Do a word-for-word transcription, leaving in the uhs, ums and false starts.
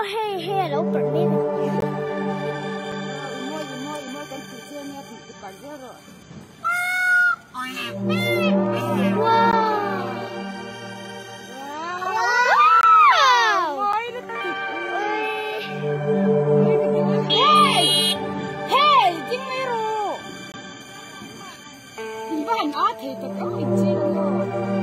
嘿嘿，老本那个。 摸一摸一摸，跟之前那比就感觉了。 哇！ Bạn á thì thật ốc mình chi đâu.